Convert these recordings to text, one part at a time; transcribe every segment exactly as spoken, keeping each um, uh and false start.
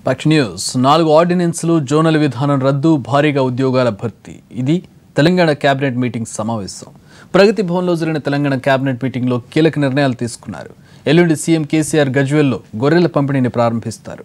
పక్షి న్యూస్ నాలుగు ఆర్డినెన్స్లు జోనల్ విధానం రద్దు భారీగా ఉద్యోగాల భర్తీ ఇది తెలంగాణ కేబినెట్ మీటింగ్ సమావేశం ప్రగతి భవన్లో జరిగిన తెలంగాణ కేబినెట్ మీటింగ్లో కీలక నిర్ణయాలు తీసుకున్నారు ఎల్లుండి సీఎం కేసీఆర్ గజ్వేల్లో గొర్రెల పంపిణీని ప్రారంభిస్తారు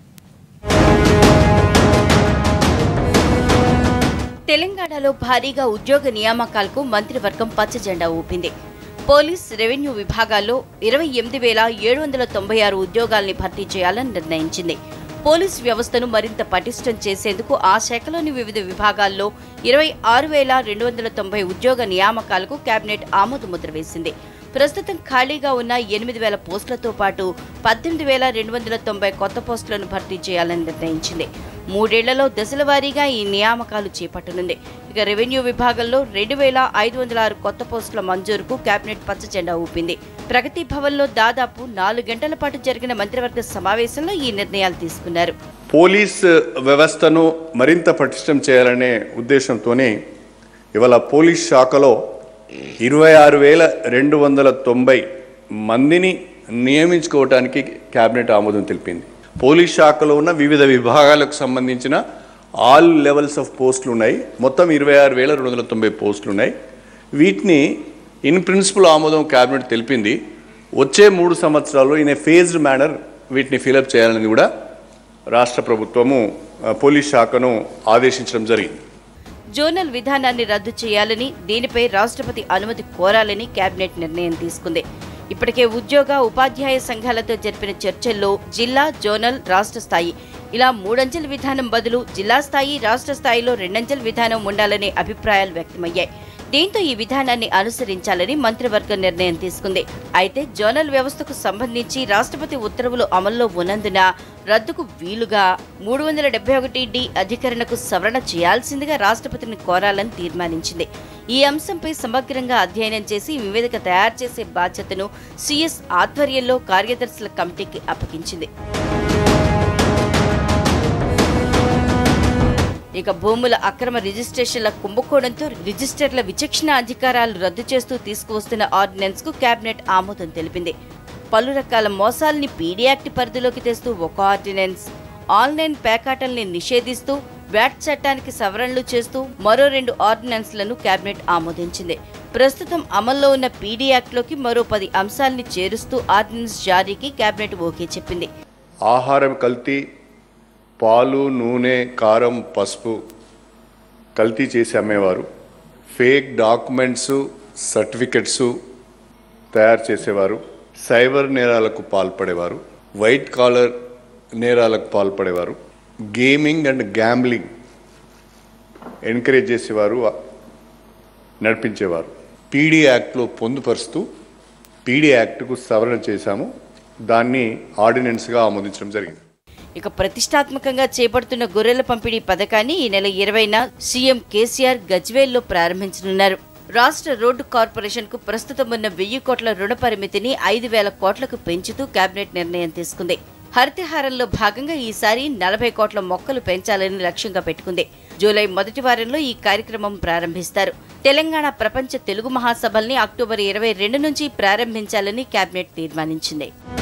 తెలంగాణలో భారీగా ఉద్యోగ నియామకాలకు మంత్రివర్గం పచ్చ జెండా ఊపింది పోలీస్ రెవెన్యూ విభాగాల్లో ఇరవై ఎనిమిది వేల ఏడు వందల తొంభై ఆరు ఉద్యోగాల్ని భర్తీ చేయాలని నిర్ణయించింది పోలీస్ వ్యవస్థను మరింత పటిష్టం చేసేందుకు ఆ శాఖలోని వివిధ విభాగాల్లో ఇరవై ఆరు వేల రెండు వందల తొంభై ఉద్యోగ నియామకాలకు కేబినెట్ ఆమోదముద్ర వేసింది ప్రస్తుతం ఖాళీగా ఉన్న ఎనిమిది వేల పోస్టులతో పాటు పద్దెనిమిది వేల రెండు వందల తొంభై కొత్త పోస్టులను భర్తీ చేయాలని నిర్ణయించింది మూడేళ్లలో దశల వారీగా ఈ నియామకాలు చేపట్టనుంది ఇక రెవెన్యూ విభాగంలో రెండు వేల ఐదు వందల ఆరు కొత్త పోస్టుల మంజూరుకు కేబినెట్ పచ్చ జెండా ఊపింది ప్రగతి భవన్లో దాదాపు నాలుగు గంటల పాటు జరిగిన మంత్రివర్గ సమావేశంలో ఈ నిర్ణయాలు తీసుకున్నారు పోలీస్ వ్యవస్థను మరింత పటిష్టం చేయాలనే ఉద్దేశంతోనే ఇవాళ పోలీస్ శాఖలో ఇరవై ఆరు వేల రెండు వందల తొంభై మందిని నియమించుకోవడానికి కేబినెట్ ఆమోదం తెలిపింది పోలీస్ శాఖలో ఉన్న వివిధ విభాగాలకు సంబంధించిన ఆల్ లెవెల్స్ ఆఫ్ పోస్టులు ఉన్నాయి మొత్తం ఇరవై ఆరు వేల రెండు వందల తొంభై పోస్టులు ఉన్నాయి వీటిని ఇన్ ప్రిన్సిపల్ ఆమోదం కేబినెట్ తెలిపింది వచ్చే మూడు సంవత్సరాల్లో ఇన్ ఏ ఫేజ్డ్ మేనర్ వీటిని ఫిలప్ చేయాలని కూడా రాష్ట్ర ప్రభుత్వము పోలీస్ శాఖను ఆదేశించడం జరిగింది జోనల్ విధానాన్ని రద్దు చేయాలని దీనిపై రాష్ట్రపతి అనుమతి కోరాలని కేబినెట్ నిర్ణయం తీసుకుంది ఇప్పటికే ఉద్యోగ ఉపాధ్యాయ సంఘాలతో జరిపిన చర్చల్లో జిల్లా జోనల్ రాష్ట్ర స్థాయి ఇలా మూడంచెల విధానం బదులు జిల్లా స్థాయి రాష్ట్ర స్థాయిలో రెండంచెల విధానం ఉండాలనే అభిప్రాయాలు వ్యక్తమయ్యాయి దీంతో ఈ విధానాన్ని అనుసరించాలని మంత్రివర్గం నిర్ణయం తీసుకుంది అయితే జోనల్ వ్యవస్థకు సంబంధించి రాష్ట్రపతి ఉత్తర్వులు అమల్లో ఉన్నందున రద్దుకు వీలుగా మూడు వందల డెబ్బై ఒకటి డి అధికరణకు సవరణ చేయాల్సిందిగా రాష్ట్రపతిని కోరాలని తీర్మానించింది ఈ అంశంపై సమగ్రంగా అధ్యయనం చేసి నివేదిక తయారు చేసే బాధ్యతను సీఎస్ ఆధ్వర్యంలో కార్యదర్శుల కమిటీకి అప్పగించింది ఇక భూముల అక్రమ రిజిస్ట్రేషన్ల కుంభకోణంతో రిజిస్టర్ల విచక్షణ అధికారాలు రద్దు చేస్తూ తీసుకువస్తున్న ఆర్డినెన్స్ కు కేబినెట్ ఆమోదం తెలిపింది పలు రకాల మోసాల్ని పీడీ యాక్ట్ పరిధిలోకి తెస్తూ ఒక ఆర్డినెన్స్ ఆన్లైన్ పేకాటల్ని నిషేధిస్తూ వ్యాట్ చట్టానికి సవరణలు చేస్తూ మరో రెండు ఆర్డినెన్స్లను కేబినెట్ ఆమోదించింది ప్రస్తుతం అమల్లో ఉన్న పీడీ యాక్ట్లోకి మరో పది అంశాల్ని చేరుస్తూ ఆర్డినెన్స్ జారీకి కేబినెట్ ఓకే చెప్పింది ఆహారం కల్తీ పాలు నూనె కారం పసుపు కల్తీ చేసి అమ్మేవారు ఫేక్ డాక్యుమెంట్స్ సర్టిఫికెట్స్ తయారు చేసేవారు సైబర్ నేరాలకు పాల్పడేవారు వైట్ కాలర్ నేరాలకు పాల్పడేవారు గేమింగ్ అండ్ గ్యాంబ్లింగ్ ఎంకరేజ్ చేసేవారు నడిపించేవారు పీడీ యాక్ట్లో పొందుపరుస్తూ పీడీ యాక్ట్కు సవరణ చేశాము దాన్ని ఆర్డినెన్స్గా ఆమోదించడం జరిగింది ఇక ప్రతిష్టాత్మకంగా చేపడుతున్న గొర్రెల పంపిణీ పథకాన్ని ఈ నెల ఇరవైన సీఎం కేసీఆర్ గజ్వేల్లో ప్రారంభించనున్నారు రాష్ట్ర రోడ్డు కార్పొరేషన్ కు ప్రస్తుతం ఉన్న వెయ్యి కోట్ల రుణ పరిమితిని ఐదు వేల కోట్లకు పెంచుతూ కేబినెట్ నిర్ణయం తీసుకుంది హరితహారంలో భాగంగా ఈసారి నలభై కోట్ల మొక్కలు పెంచాలని లక్ష్యంగా పెట్టుకుంది జూలై మొదటి వారంలో ఈ కార్యక్రమం ప్రారంభిస్తారు తెలంగాణ ప్రపంచ తెలుగు మహాసభల్ని అక్టోబర్ ఇరవై రెండు నుంచి ప్రారంభించాలని కేబినెట్ తీర్మానించింది